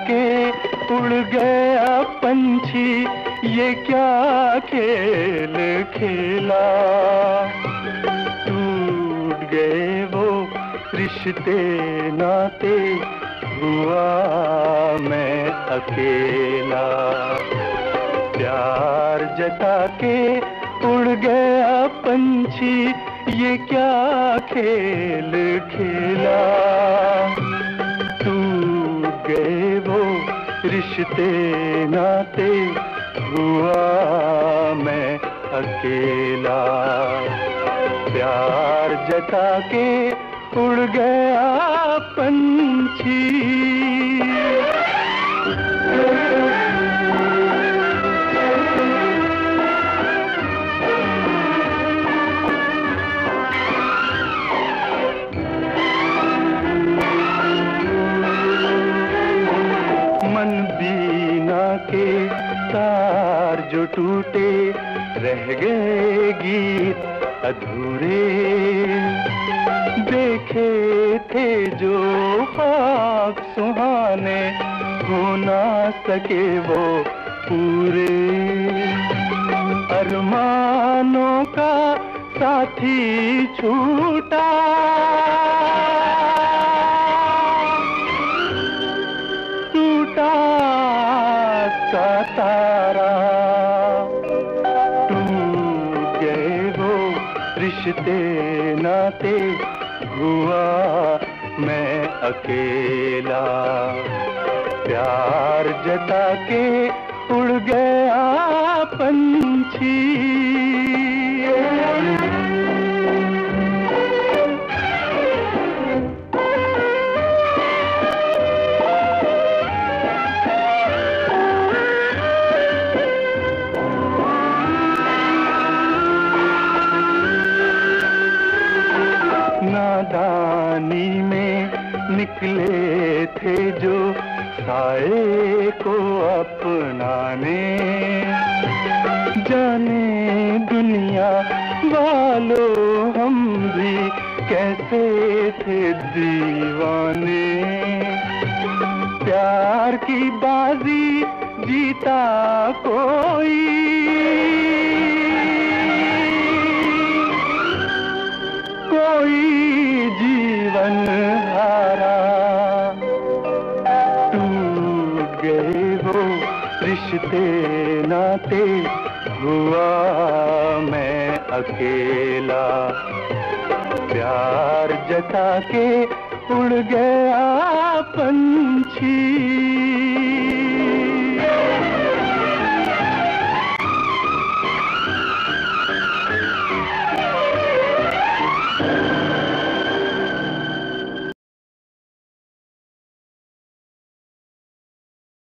के उड़ गया पंछी, ये क्या खेल खेला। टूट गए वो रिश्ते नाते, हुआ मैं अकेला। प्यार जता के उड़ गया पंछी, ये क्या खेल खेला। टूट गए वो रिश्ते नाते, हुआ मैं अकेला। प्यार जता के उड़ गया पंछी। मन बीना के तार जो टूटे, रह गए गीत अधूरे। देखे थे जो ख्वाब सुहाने, हो ना सके वो पूरे। अरमानों का साथी छूटा, टूटा सा तारा। टूट गए वो रिश्ते नाते, हुआ मैं अकेला। प्यार जता के उड़ गया पंछी। नादानी में निकले थे जो साए को अपनाने, जाने दुनिया वालों हम भी कैसे थे दीवाने। प्यार की बाजी जीता कोई, कोई जीवन हारा। टूट गए वो रिश्ते नाते, हुआ मैं अकेला। प्यार जता के उड़ गया पंछी।